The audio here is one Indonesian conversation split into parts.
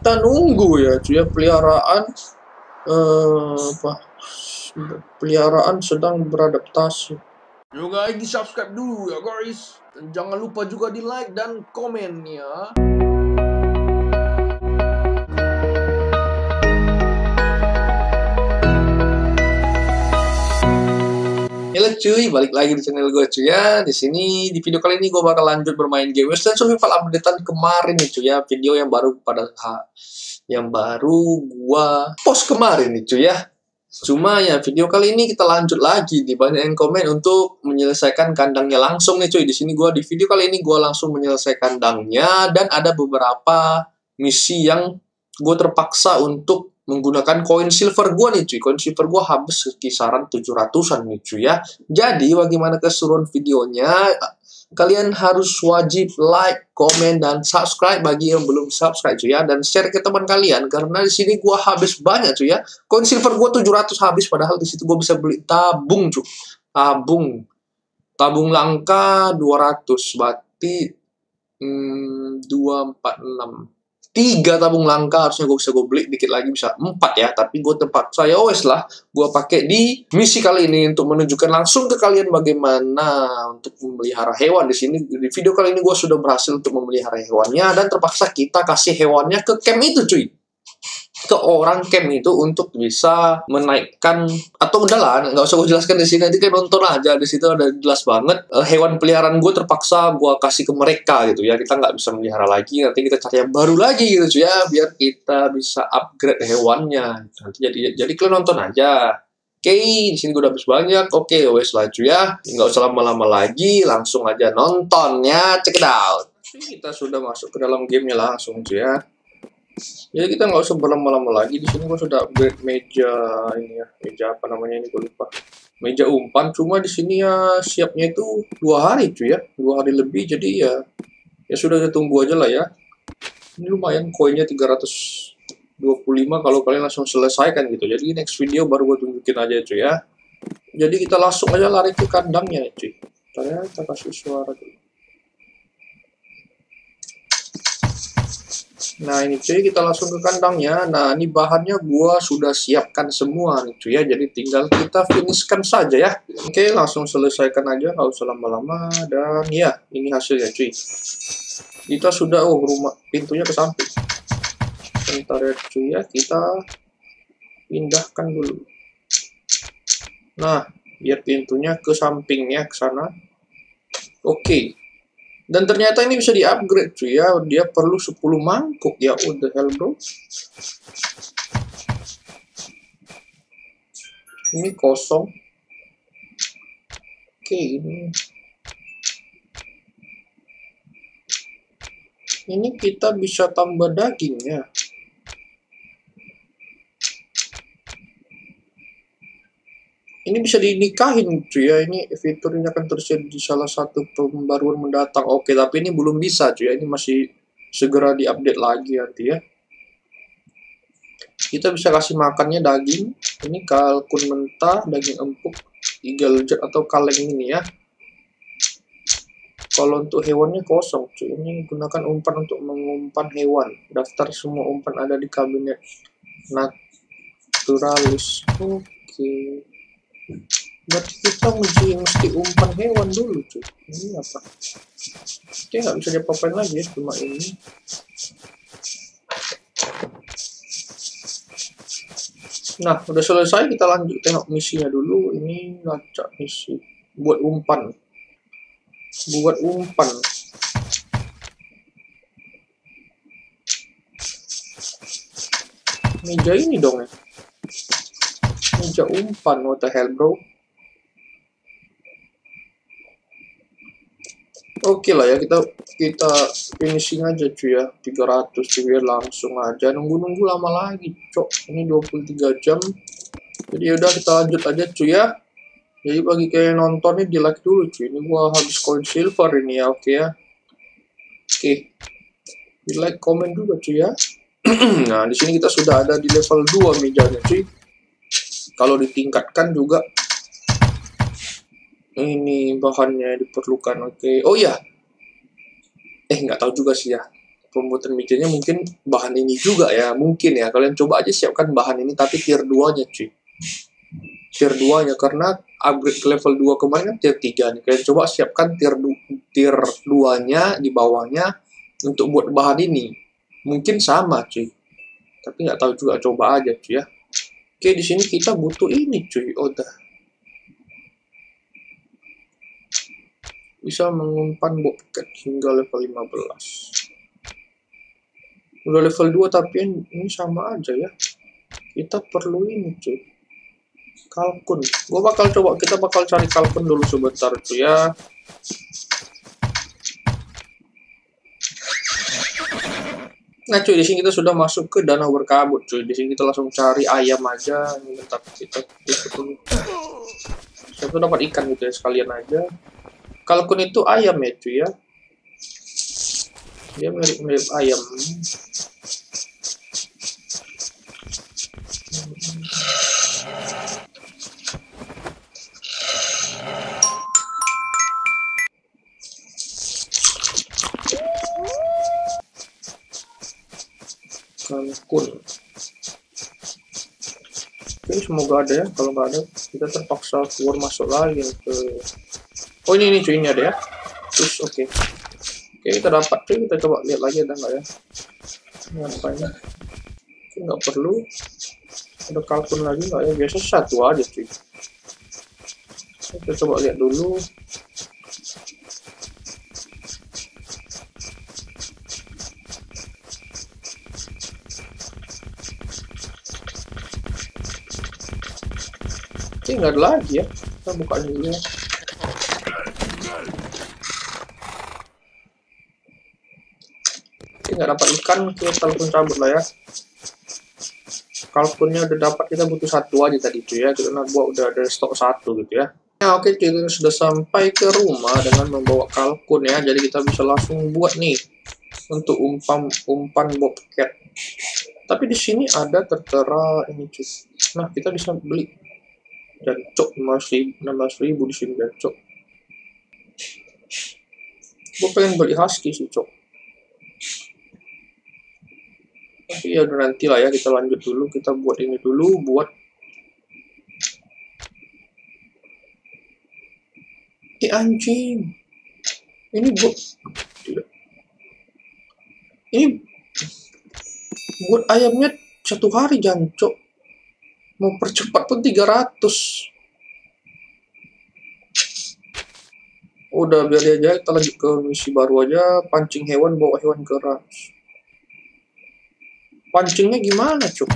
kita nunggu ya cuy ya, peliharaan sedang beradaptasi. Yo guys, di subscribe dulu ya guys, dan jangan lupa juga di like dan komen ya. Halo cuy, balik lagi di channel gue cuy ya. Di sini di video kali ini gue bakal lanjut bermain game Western Survival updatean kemarin nih cuy ya. Video yang baru gua post kemarin nih cuy ya. Cuma ya video kali ini kita lanjut lagi nih, banyak yang komen untuk menyelesaikan kandangnya langsung nih cuy. Di sini di video kali ini gue langsung menyelesaikan kandangnya, dan ada beberapa misi yang gue terpaksa untuk menggunakan koin silver gue nih cuy. Koin silver gue habis kisaran 700-an nih cuy ya. Jadi bagaimana keseruan videonya? Kalian harus wajib like, komen, dan subscribe bagi yang belum subscribe cuy ya. Dan share ke teman kalian, karena di sini gue habis banyak cuy ya. Koin silver gue 700 habis, padahal di situ gue bisa beli tabung cuy. Tabung langka 200, berarti 246. 3 tabung langka harusnya gue bisa beli, dikit lagi bisa 4 ya, tapi gue terpaksa ya wes lah, gue pakai di misi kali ini untuk menunjukkan langsung ke kalian bagaimana untuk memelihara hewan. Di sini di video kali ini gue sudah berhasil untuk memelihara hewannya, dan terpaksa kita kasih hewannya ke camp itu cuy, ke orang camp itu untuk bisa menaikkan, atau udahlah nggak usah gue jelaskan di sini, nanti kan nonton aja, di situ ada jelas banget hewan peliharaan gue terpaksa gue kasih ke mereka gitu ya. Kita nggak bisa melihara lagi, nanti kita cari yang baru lagi gitu ya, biar kita bisa upgrade hewannya nanti. Jadi kalian nonton aja. Oke, di sini gue udah habis banyak. Oke, wes lah cuy ya, nggak usah lama-lama lagi, langsung aja nonton ya, check it out. Kita sudah masuk ke dalam gamenya langsung cuy ya. Jadi kita nggak usah berlama-lama lagi. Di sini gua sudah upgrade meja ini ya, meja apa namanya ini gue lupa, meja umpan. Cuma di sini ya siapnya itu 2 hari cuy ya, 2 hari lebih. Jadi ya sudah, kita tunggu aja lah ya. Ini lumayan koinnya 325 kalau kalian langsung selesaikan gitu. Jadi next video baru gue tunjukin aja cuy ya. Jadi kita langsung aja lari ke kandangnya cuy. Kita kasih suara dulu. Nah ini cuy, kita langsung ke kandangnya. Nah ini bahannya gua sudah siapkan semua nih cuy ya, jadi tinggal kita finishkan saja ya. Oke, langsung selesaikan aja, nggak usah lama-lama. Dan ya, ini hasilnya cuy. Kita sudah, rumah pintunya ke samping. Bentar ya cuy ya, kita pindahkan dulu. Nah, biar pintunya ke sampingnya, ke sana. Oke. Dan ternyata ini bisa di-upgrade cuy ya. Dia perlu 10 mangkuk ya. What the hell bro. Ini kosong. Oke, ini kita bisa tambah dagingnya. Ini bisa dinikahin cuy ya. Ini fiturnya akan tersedia di salah satu pembaruan mendatang. Oke, tapi ini belum bisa cuy ya. Ini masih segera diupdate lagi nanti ya. Kita bisa kasih makannya daging. Ini kalkun mentah, daging empuk, eagle jet atau kaleng ini ya. Kalau untuk hewannya kosong cuy. Ini gunakan umpan untuk mengumpan hewan. Daftar semua umpan ada di kabinet naturalis. Oke. Berarti kita mesti umpan hewan dulu cuy. Ini apa? Oke, nggak bisa diapa-apain lagi ya, cuma ini. Nah, udah selesai, kita lanjut tengok misinya dulu. Ini lacak misi buat umpan. Meja ini dong ya. Meja umpan, what the hell bro. Oke lah ya, kita finishing aja cuy ya. 300 cuy, langsung aja. Nunggu lama lagi cok. Ini 23 jam. Jadi udah, kita lanjut aja cuy ya. Jadi bagi kayak nonton nih, di like dulu cuy. Ini gua habis koin silver ini ya. Oke ya. Oke. Di like, komen juga cuy ya. Nah, di sini kita sudah ada di level 2 mejanya cuy. Kalau ditingkatkan juga ini bahannya diperlukan. Oke. Oh ya, nggak tahu juga sih ya, pembuatan mejanya mungkin bahan ini juga ya, mungkin ya. Kalian coba aja siapkan bahan ini tapi tier 2-nya cuy. Tier 2-nya, karena upgrade ke level 2 kemarin kan tier 3 nih. Kalian coba siapkan tier 2-nya di bawahnya untuk buat bahan ini. Mungkin sama cuy. Tapi nggak tahu juga, coba aja cuy ya. Oke, di sini kita butuh ini cuy. Oh, dah. Bisa mengumpan bobcat hingga level 15. Udah level 2 tapi ini sama aja ya. Kita perlu ini cuy. Kalkun. Kita bakal cari kalkun dulu sebentar cuy ya. Nah cuy, di sini kita sudah masuk ke danau berkabut cuy. Di sini kita langsung cari ayam aja. Ini bentar kita dulu. Siapa tuh dapat ikan gitu ya, sekalian aja. Kalkun itu ayam ya cuy ya. Dia mirip-mirip ayam. Kalkun. Oke, semoga ada ya. Kalau nggak ada, kita terpaksa keluar masuk lagi ke. Oh ini cuy, ini ada ya. Terus oke. Oke, kita dapat cuy. Kita coba lihat lagi ada nggak ya. Ini apa ini? Oke, nggak perlu. Ada kalkun lagi nggak ya? Biasa satu aja cuy. Kita coba lihat dulu. Oke, nggak ada lagi ya. Kita buka dulu ya. Oke, nggak dapat ikan, kita telepon cabut lah ya. Kalkunnya udah dapat, kita butuh satu aja tadi cuy ya. Karena gua udah ada stok satu gitu ya. Nah oke, kita sudah sampai ke rumah dengan membawa kalkun ya. Jadi kita bisa langsung buat nih untuk umpan bobcat. Tapi di sini ada tertera ini cuy. Nah kita bisa beli jancok 16.000 di sini jancok. Gue pengen beli husky sih cok. Tapi ya udah nanti lah ya, kita lanjut dulu. Kita buat ini dulu, buat anjing. Ini buat ayamnya 1 hari jancok. Mau percepat pun 300. Udah biar dia aja, kita lanjut ke misi baru aja. Pancing hewan, bawa hewan keras. Pancingnya gimana cuk?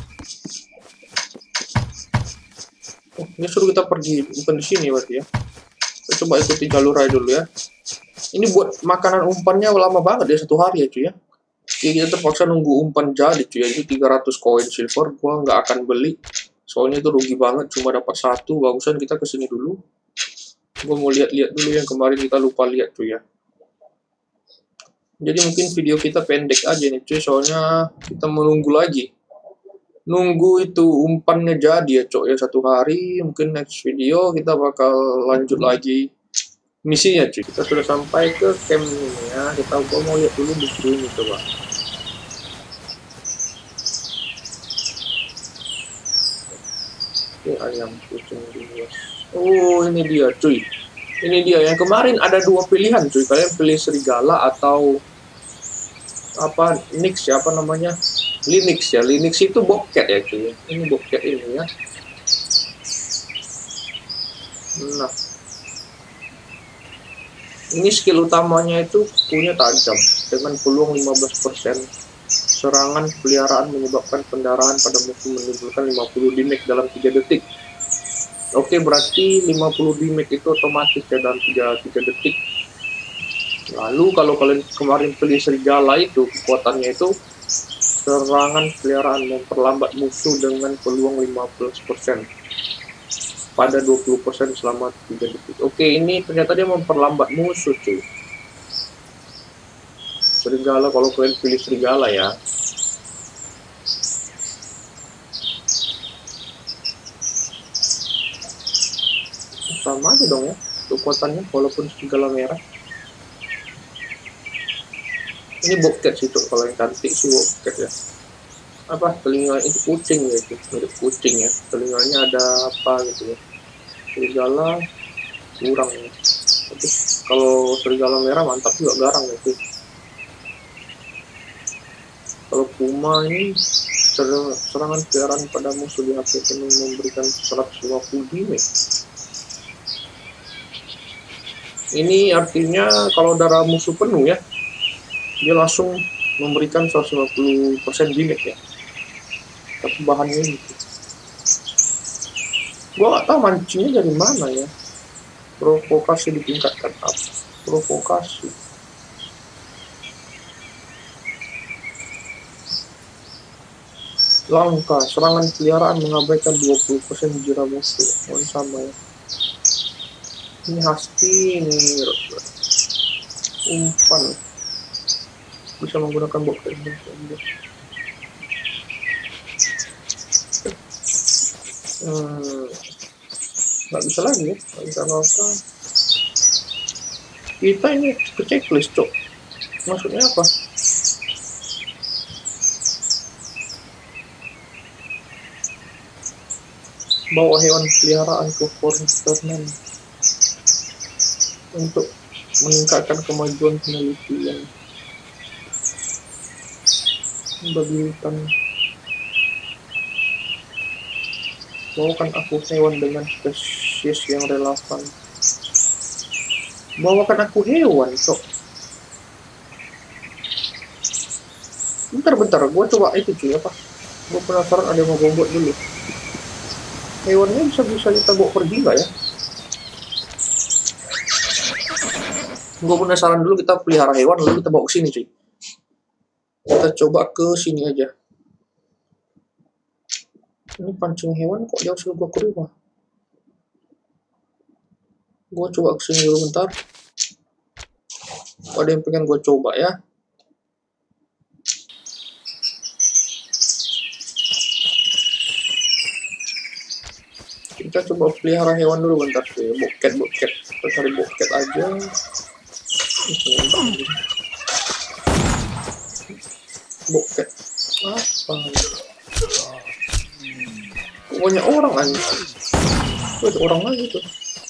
Oh, dia suruh kita pergi, bukan di sini berarti ya. Kita coba ikuti jalur aja dulu ya. Ini buat makanan umpannya lama banget ya, 1 hari ya cuy ya. Oke, kita terpaksa nunggu umpan jadi cuy ya. Itu 300 koin silver, gua nggak akan beli. Soalnya itu rugi banget, cuma dapat 1. Bagusan kita kesini dulu. Gua mau lihat-lihat dulu yang kemarin kita lupa lihat cuy ya. Jadi mungkin video kita pendek aja nih cuy, soalnya kita menunggu lagi. Nunggu itu umpannya jadi ya cok ya, 1 hari. Mungkin next video kita bakal lanjut lagi misinya cuy. Kita sudah sampai ke camp ini ya. Gua mau lihat dulu di sini coba. Oke, ayam kucing luas. Oh ini dia cuy. Ini dia yang kemarin ada 2 pilihan cuy. Kalian pilih serigala atau apa Nix ya, apa namanya, Linux ya. Linux itu bobcat ya cuy. Ini bobcat ini ya. Nah, ini skill utamanya itu punya tajam dengan peluang 15%. Serangan peliharaan menyebabkan pendarahan pada musuh, menimbulkan 50 damage dalam 3 detik. Oke, berarti 50 damage itu otomatis ya dalam 3 detik. Lalu kalau kalian kemarin pilih serigala itu, kekuatannya itu serangan peliharaan memperlambat musuh dengan peluang 15% pada 20% selama 3 detik. Oke, ini ternyata dia memperlambat musuh cuy. Serigala, kalau kalian pilih serigala ya. Sama aja dong ya kekuatannya walaupun serigala merah. Ini bobcat sih tuh, kalau yang cantik sih bobcat ya. Apa telinga itu kucing ya, itu mirip kucing ya, telinganya ada apa gitu ya. Serigala kurang ya, tapi kalau serigala merah mantap juga, garang ya sih. Kalau puma ini serangan peliharaan pada musuh di HP penuh memberikan 150 damage. Ini artinya kalau darah musuh penuh ya, dia langsung memberikan 150% damage ya. Tapi bahannya ini, gua gak tahu mancingnya dari mana ya. Provokasi ditingkatkan up. Provokasi. Langka, serangan peliharaan mengabaikan 20% jira musuh. Oh, sama ya. Ini husky, ini umpan. Bisa menggunakan bokeh. Nggak bisa lagi ya, nggak bisa apa. Kita ini ke checklist, cok. Maksudnya apa? Bawa hewan peliharaan ke Forsterman untuk meningkatkan kemajuan penelitian. Bagi hutan. Bawakan aku hewan dengan spesies yang relevan. Bawakan aku hewan, cok. Bentar, gue coba itu cuy apa? Gue penasaran, ada yang mau buat dulu. Hewannya bisa kita bawa pergi nggak ya? Gue penasaran dulu, kita pelihara hewan lalu kita bawa ke sini cuy. Kita coba ke sini aja. Ini pancing hewan kok jauh suruh gue ke rumah. Gue coba ke sini dulu bentar. Ada yang pengen gue coba ya. Kita coba pelihara hewan dulu bentar cuy. Bobcat. Kita cari bobcat aja. Bobcat. Apa? Banyak orang aja. Tuh ada orang lagi tuh.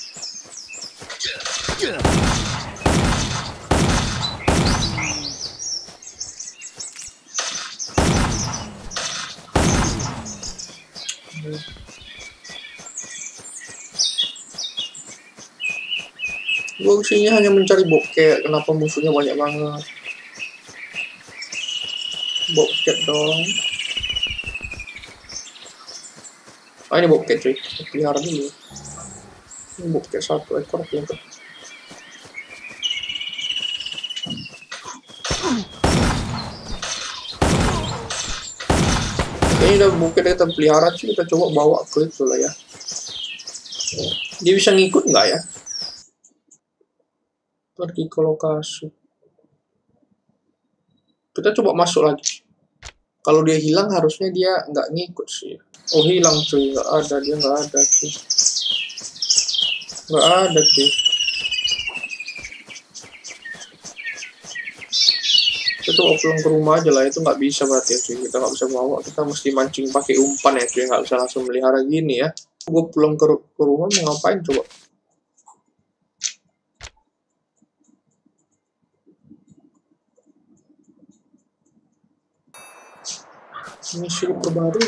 Gue kesini hanya mencari bobcat. Kenapa musuhnya banyak banget? Bobcat dong. Ah, ini bobcat cuy. Pelihara dulu. Ini bobcat 1 ekor tuh. Ini udah bobcat kita pelihara sih. Kita coba bawa ke itu lah ya. Dia bisa ngikut nggak ya? Pergi ke lokasi. Kita coba masuk lagi. Kalau dia hilang harusnya dia nggak ngikut sih. Oh hilang cuy, nggak ada, dia nggak ada cuy. Nggak ada cuy. Kita coba pulang ke rumah aja lah, itu nggak bisa berarti ya cuy. Kita nggak bisa bawa, kita mesti mancing pakai umpan ya cuy, nggak bisa langsung melihara gini ya. Gue pulang ke rumah mau ngapain coba? Misi terbaru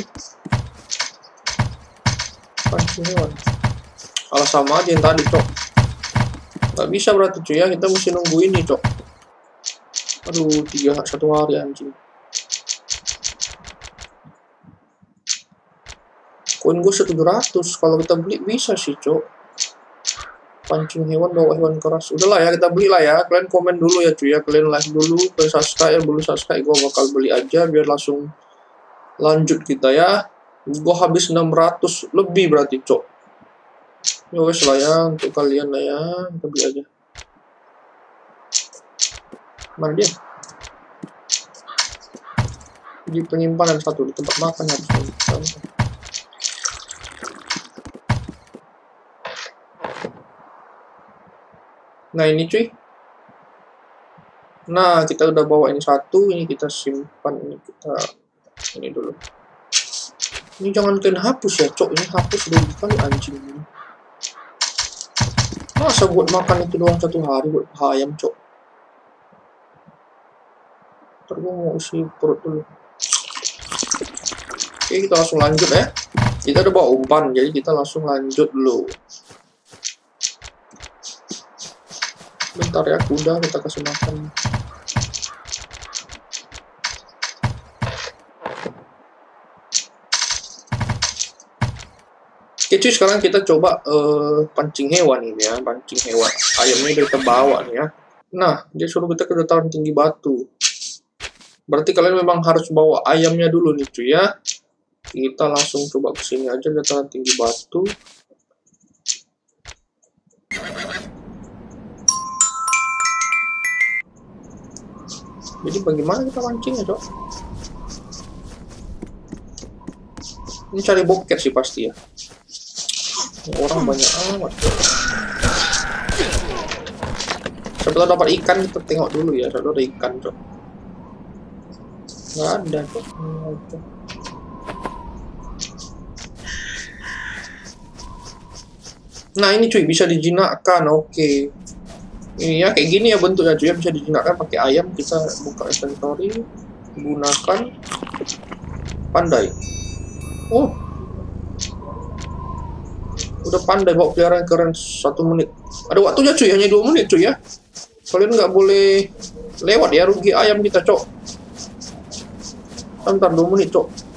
pancing hewan. Alah sama aja yang tadi cok. Nggak bisa berarti cuy ya, kita mesti nunggu ini cok. Aduh, 1 hari anjing. Koin gue 700, kalau kita beli bisa sih cok. Pancing hewan, bawa hewan keras. Udahlah ya, kita beli lah ya. Kalian komen dulu ya cuy ya, kalian like dulu, kalian subscribe ya, belum subscribe gue bakal beli aja biar langsung lanjut kita ya. Gue habis 600 lebih berarti cok. Ya wes lah ya, untuk kalian lah ya, kita beli aja. Mana dia? Di penyimpanan 1, di tempat makan harus. Nah ini cuy, Nah, kita udah bawa ini satu, ini kita simpan, ini kita ini dulu. Ini jangan kena hapus ya, cok. Ini hapus dulu kali anjing ini. Masa buat makan itu doang 1 hari buat ayam, cok. Ntar gue mau isi perut dulu. Oke, kita langsung lanjut ya. Kita udah bawa umpan, jadi kita langsung lanjut dulu. Bentar ya, kuda kita kasih makan. Oke cuy, sekarang kita coba pancing hewan ini ya, pancing hewan. Ayamnya kita bawa nih ya. Nah, dia suruh kita ke dataran tinggi batu. Berarti kalian memang harus bawa ayamnya dulu nih cuy ya. Kita langsung coba ke sini aja, dataran tinggi batu. Jadi bagaimana kita mancingnya, cok? Ini cari boket sih pasti ya. Orang banyak amat. Siapa tahu dapat ikan, kita tengok dulu ya. Siapa tahu ada ikan, cok. Nggak ada, cok. Nah ini cuy, bisa dijinakkan. Oke. Ini ya, kayak gini ya bentuknya cuy, bisa dijinakkan pakai ayam. Kita buka inventory, gunakan pandai. Oh, udah pandai bawa peliharaan keren 1 menit. Ada waktunya cuy, hanya 2 menit cuy ya. Kalian nggak boleh lewat ya, rugi ayam kita, cok. Bentar 2 menit, cok.